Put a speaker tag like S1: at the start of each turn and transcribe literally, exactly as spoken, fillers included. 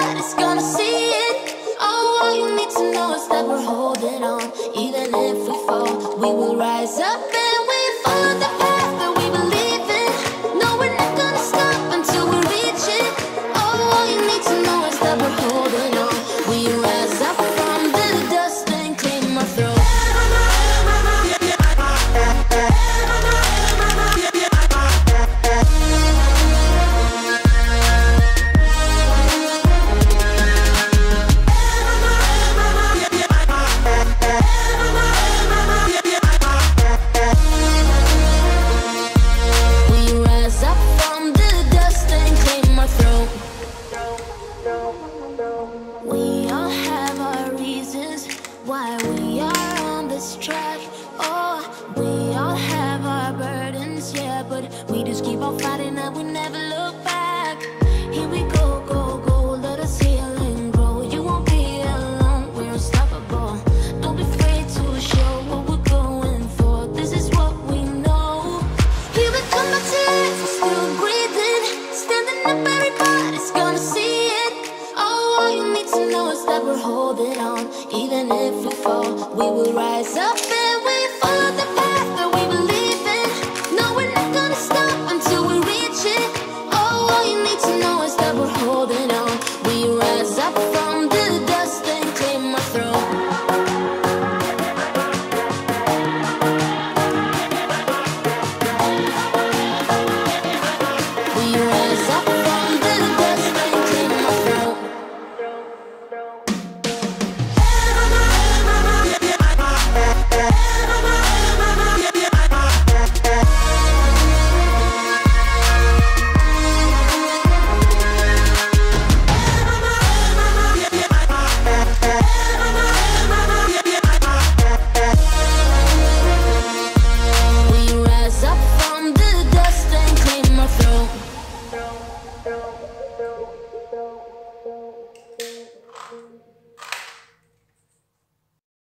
S1: everybody's gonna see it. Oh, all you need to know is that we're holding on. Even if we fall, we will rise up and we follow the path that we believe in. No, we're not gonna stop until we reach it. Oh, all you need to know is that we're holding on. We rise up from the dust and claim our throne. We all have our reasons why we are on this track. Oh, we all have our burdens, yeah, but we just keep on fighting and we never look back. Here we go, go, go, let us heal and grow. You won't be alone, we're unstoppable. Don't be afraid to show what we're going for. This is what we know. Here we come back to life, we're still breathing. Standing up, everybody's gonna see it. All you need to know is that we're holding on. Even if we fall, we will rise up.